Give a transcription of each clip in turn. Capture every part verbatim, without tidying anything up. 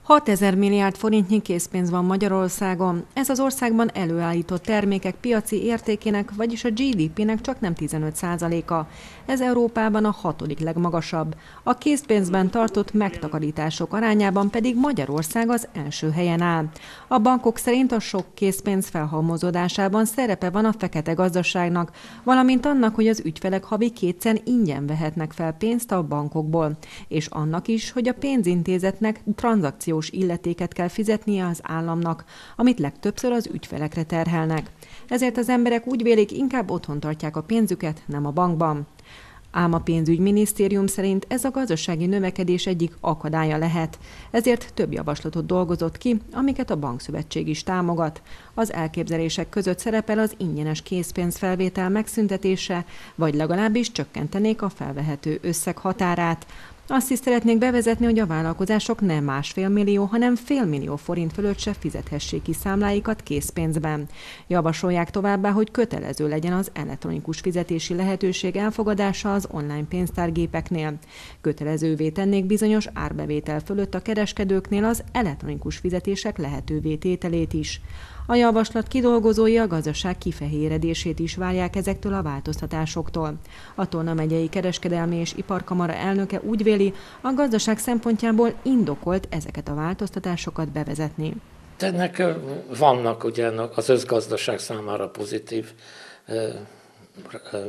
hatezer milliárd forintnyi készpénz van Magyarországon. Ez az országban előállított termékek piaci értékének, vagyis a gé dé pének csak nem tizenöt százaléka. Ez Európában a hatodik legmagasabb. A készpénzben tartott megtakarítások arányában pedig Magyarország az első helyen áll. A bankok szerint a sok készpénz felhalmozódásában szerepe van a fekete gazdaságnak, valamint annak, hogy az ügyfelek havi kétszer ingyen vehetnek fel pénzt a bankokból, és annak is, hogy a pénzintézetnek tranzakció illetéket kell fizetnie az államnak, amit legtöbbször az ügyfelekre terhelnek. Ezért az emberek úgy vélik, inkább otthon tartják a pénzüket, nem a bankban. Ám a pénzügyminisztérium szerint ez a gazdasági növekedés egyik akadálya lehet. Ezért több javaslatot dolgozott ki, amiket a Bankszövetség is támogat. Az elképzelések között szerepel az ingyenes készpénzfelvétel megszüntetése, vagy legalábbis csökkentenék a felvehető összeg határát. Azt is szeretnék bevezetni, hogy a vállalkozások nem másfél millió, hanem félmillió forint fölött se fizethessék ki számláikat készpénzben. Javasolják továbbá, hogy kötelező legyen az elektronikus fizetési lehetőség elfogadása az online pénztárgépeknél. Kötelezővé tennék bizonyos árbevétel fölött a kereskedőknél az elektronikus fizetések lehetővé tételét is. A javaslat kidolgozói a gazdaság kifehéredését is várják ezektől a változtatásoktól. A Tolna megyei kereskedelmi és iparkamara elnöke úgy véli, a gazdaság szempontjából indokolt ezeket a változtatásokat bevezetni. Ennek vannak ugye az összgazdaság számára pozitív ö, ö,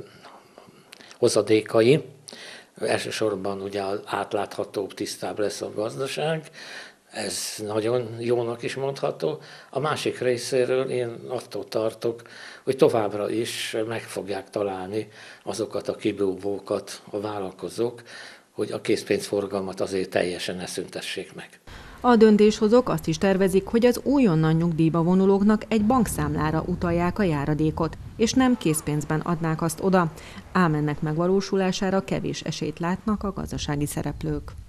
hozadékai. Elsősorban ugye átláthatóbb, tisztább lesz a gazdaság. Ez nagyon jónak is mondható. A másik részéről én attól tartok, hogy továbbra is meg fogják találni azokat a kibúvókat a vállalkozók, hogy a készpénzforgalmat azért teljesen ne szüntessék meg. A döntéshozók azt is tervezik, hogy az újonnan nyugdíjba vonulóknak egy bankszámlára utalják a járadékot, és nem készpénzben adnák azt oda, ám ennek megvalósulására kevés esélyt látnak a gazdasági szereplők.